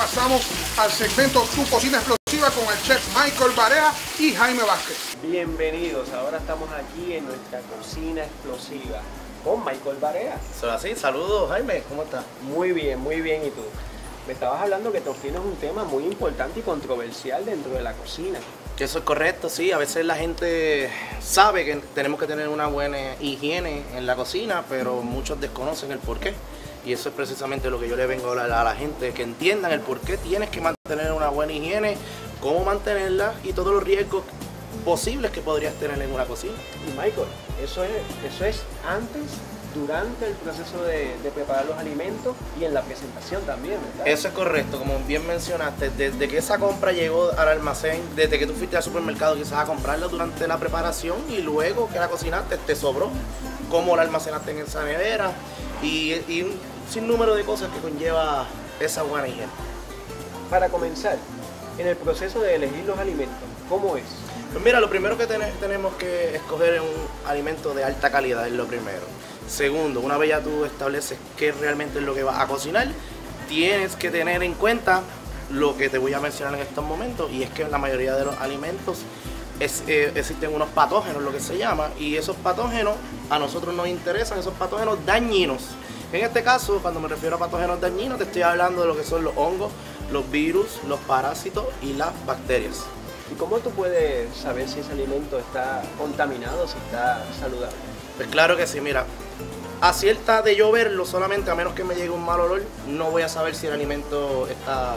pasamos al segmento Tu Cocina Explosiva con el chef Michael Barea y Jaime Vázquez. Bienvenidos, ahora estamos aquí en nuestra cocina explosiva con Michael Barea. Eso así, saludos Jaime, ¿cómo estás? Muy bien, ¿y tú? Me estabas hablando que tú tienes un tema muy importante y controversial dentro de la cocina. Que eso es correcto, sí, a veces la gente sabe que tenemos que tener una buena higiene en la cocina, pero muchos desconocen el porqué. Y eso es precisamente lo que yo le vengo a hablar a la gente, que entiendan el por qué tienes que mantener una buena higiene, cómo mantenerla y todos los riesgos posibles que podrías tener en una cocina. Y Michael, eso es antes, durante el proceso de preparar los alimentos y en la presentación también, ¿verdad? Eso es correcto, como bien mencionaste, desde que esa compra llegó al almacén, desde que tú fuiste al supermercado quizás a comprarla durante la preparación y luego que la cocinaste te sobró, cómo la almacenaste en esa nevera y un sinnúmero de cosas que conlleva esa buena higiene. Para comenzar, en el proceso de elegir los alimentos, ¿cómo es? Pues mira, lo primero que tenemos que escoger es un alimento de alta calidad, es lo primero. Segundo, una vez ya tú estableces qué realmente es lo que vas a cocinar, tienes que tener en cuenta lo que te voy a mencionar en estos momentos, y es que en la mayoría de los alimentos existen unos patógenos, lo que se llama, y esos patógenos a nosotros nos interesan, esos patógenos dañinos. En este caso, cuando me refiero a patógenos dañinos, te estoy hablando de lo que son los hongos, los virus, los parásitos y las bacterias. ¿Y cómo tú puedes saber si ese alimento está contaminado, si está saludable? Pues claro que sí, mira, a cierta de yo verlo, solamente a menos que me llegue un mal olor, no voy a saber si el alimento está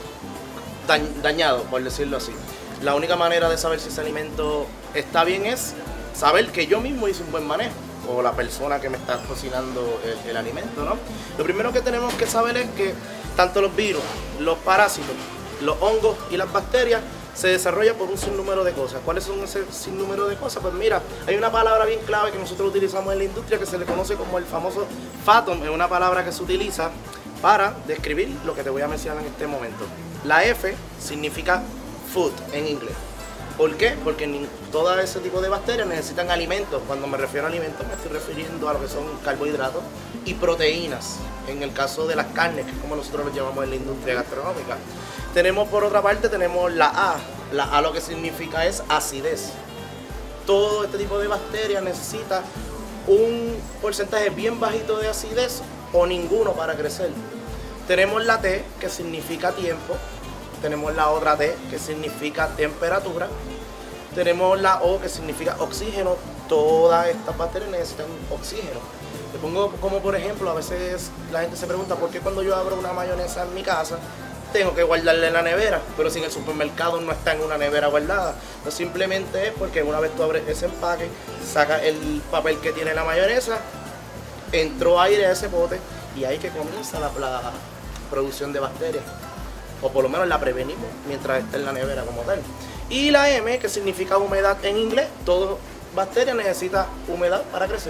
dañado, por decirlo así. La única manera de saber si ese alimento está bien es saber que yo mismo hice un buen manejo, o la persona que me está cocinando el alimento, ¿no? Lo primero que tenemos que saber es que tanto los virus, los parásitos, los hongos y las bacterias se desarrolla por un sinnúmero de cosas. ¿Cuáles son ese sinnúmero de cosas? Pues mira, hay una palabra bien clave que nosotros utilizamos en la industria que se le conoce como el famoso FATOM. Es una palabra que se utiliza para describir lo que te voy a mencionar en este momento. La F significa food en inglés. ¿Por qué? Porque todo ese tipo de bacterias necesitan alimentos. Cuando me refiero a alimentos me estoy refiriendo a lo que son carbohidratos y proteínas. En el caso de las carnes, que es como nosotros lo llamamos en la industria gastronómica. Tenemos por otra parte, tenemos la A. La A lo que significa es acidez. Todo este tipo de bacterias necesita un porcentaje bien bajito de acidez o ninguno para crecer. Tenemos la T, que significa tiempo. Tenemos la otra T, que significa temperatura. Tenemos la O, que significa oxígeno. Todas estas bacterias necesitan oxígeno. Te pongo como por ejemplo, a veces la gente se pregunta por qué cuando yo abro una mayonesa en mi casa tengo que guardarla en la nevera, pero si en el supermercado no está en una nevera guardada. No, simplemente es porque una vez tú abres ese empaque, sacas el papel que tiene la mayonesa, entró aire a ese bote y ahí que comienza la producción de bacterias. O por lo menos la prevenimos mientras está en la nevera como tal. Y la M, que significa humedad en inglés, toda bacteria necesita humedad para crecer.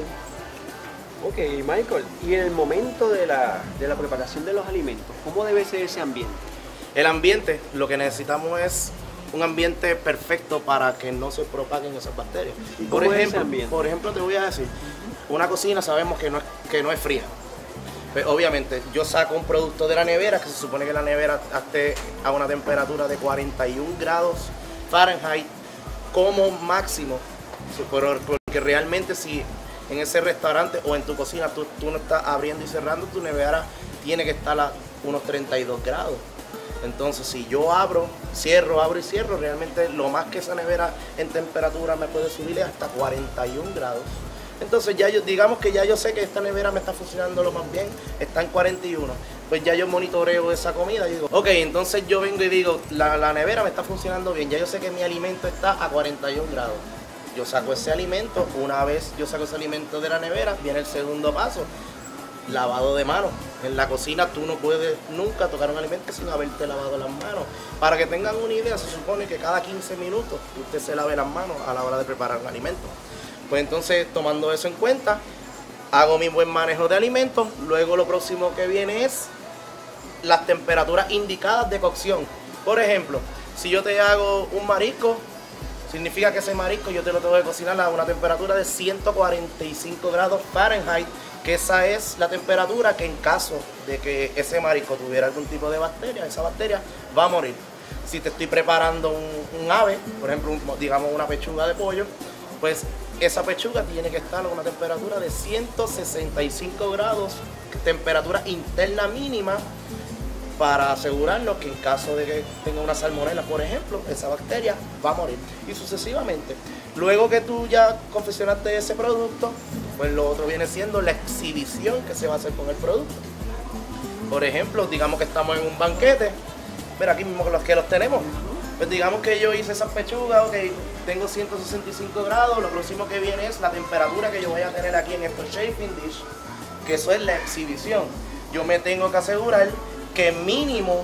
Ok, Michael, y en el momento de la preparación de los alimentos, ¿cómo debe ser ese ambiente? El ambiente, lo que necesitamos es un ambiente perfecto para que no se propaguen esas bacterias. ¿Y cómo es ese ambiente? Por ejemplo, te voy a decir, una cocina sabemos que no es fría. Pues obviamente, yo saco un producto de la nevera, que se supone que la nevera esté a una temperatura de 41 grados Fahrenheit como máximo. Porque realmente si en ese restaurante o en tu cocina tú no estás abriendo y cerrando, tu nevera tiene que estar a unos 32 grados. Entonces si yo abro y cierro, realmente lo más que esa nevera en temperatura me puede subir es hasta 41 grados. Entonces digamos que ya yo sé que esta nevera me está funcionando lo más bien, está en 41. Pues ya yo monitoreo esa comida y digo, ok, entonces yo vengo y digo, la nevera me está funcionando bien, ya yo sé que mi alimento está a 41 grados. Yo saco ese alimento, una vez yo saco ese alimento de la nevera, viene el segundo paso, lavado de manos. En la cocina tú no puedes nunca tocar un alimento sin haberte lavado las manos. Para que tengan una idea, se supone que cada 15 minutos usted se lave las manos a la hora de preparar un alimento. Pues entonces, tomando eso en cuenta, hago mi buen manejo de alimentos. Luego lo próximo que viene es las temperaturas indicadas de cocción. Por ejemplo, si yo te hago un marisco, significa que ese marisco yo te lo tengo que cocinar a una temperatura de 145 grados Fahrenheit, que esa es la temperatura que en caso de que ese marisco tuviera algún tipo de bacteria, esa bacteria va a morir. Si te estoy preparando un ave, por ejemplo, digamos una pechuga de pollo, pues esa pechuga tiene que estar a una temperatura de 165 grados, temperatura interna mínima, para asegurarnos que en caso de que tenga una salmonela, por ejemplo, esa bacteria va a morir. Y sucesivamente. Luego que tú ya confeccionaste ese producto, pues lo otro viene siendo la exhibición que se va a hacer con el producto. Por ejemplo, digamos que estamos en un banquete, pero aquí mismo los que los tenemos. Pues digamos que yo hice esas pechugas, ok, tengo 165 grados, lo próximo que viene es la temperatura que yo voy a tener aquí en estos chafing dish, que eso es la exhibición. Yo me tengo que asegurar que mínimo,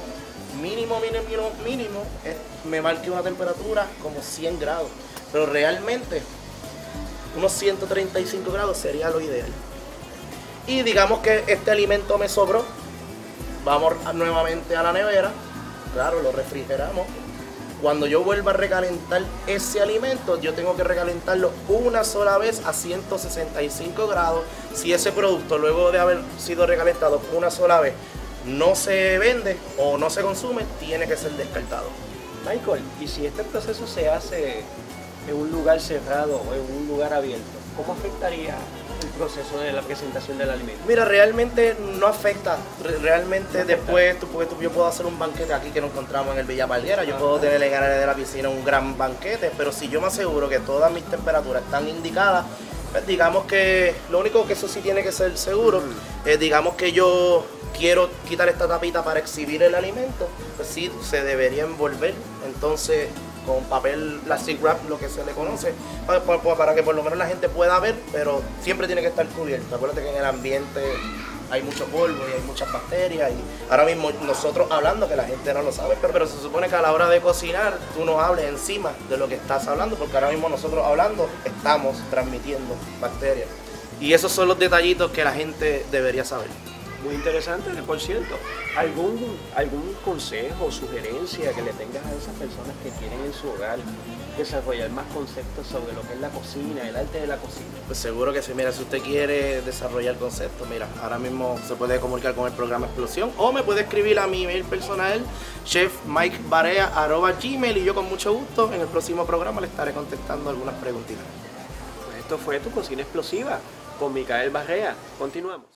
me marque una temperatura como 100 grados. Pero realmente, unos 135 grados sería lo ideal. Y digamos que este alimento me sobró, vamos nuevamente a la nevera, claro, lo refrigeramos. Cuando yo vuelva a recalentar ese alimento, yo tengo que recalentarlo una sola vez a 165 grados. Si ese producto, luego de haber sido recalentado una sola vez, no se vende o no se consume, tiene que ser descartado. Michael, ¿y si este proceso se hace en un lugar cerrado o en un lugar abierto, cómo afectaría el proceso de la presentación del alimento? Mira, realmente no afecta. Realmente después, yo puedo hacer un banquete aquí que nos encontramos en el Villa Palguera, yo puedo tener en el área de la piscina un gran banquete, pero si yo me aseguro que todas mis temperaturas están indicadas, pues digamos que lo único que eso sí tiene que ser seguro, digamos que yo quiero quitar esta tapita para exhibir el alimento, pues sí, se debería envolver, entonces con papel plastic wrap, lo que se le conoce, para que por lo menos la gente pueda ver, pero siempre tiene que estar cubierto. Acuérdate que en el ambiente hay mucho polvo y hay muchas bacterias, y ahora mismo nosotros hablando, que la gente no lo sabe, pero se supone que a la hora de cocinar tú no hables encima de lo que estás hablando, porque ahora mismo nosotros hablando estamos transmitiendo bacterias. Y esos son los detallitos que la gente debería saber. Muy interesante, por cierto. ¿Algún consejo o sugerencia que le tengas a esas personas que quieren en su hogar desarrollar más conceptos sobre lo que es la cocina, el arte de la cocina? Pues seguro que sí. Mira, si usted quiere desarrollar conceptos, mira, ahora mismo se puede comunicar con el programa Explosión o me puede escribir a mi email personal, chefmikebarea@gmail, y yo con mucho gusto en el próximo programa le estaré contestando algunas preguntitas. Pues esto fue Tu Cocina Explosiva con Micael Barea. Continuamos.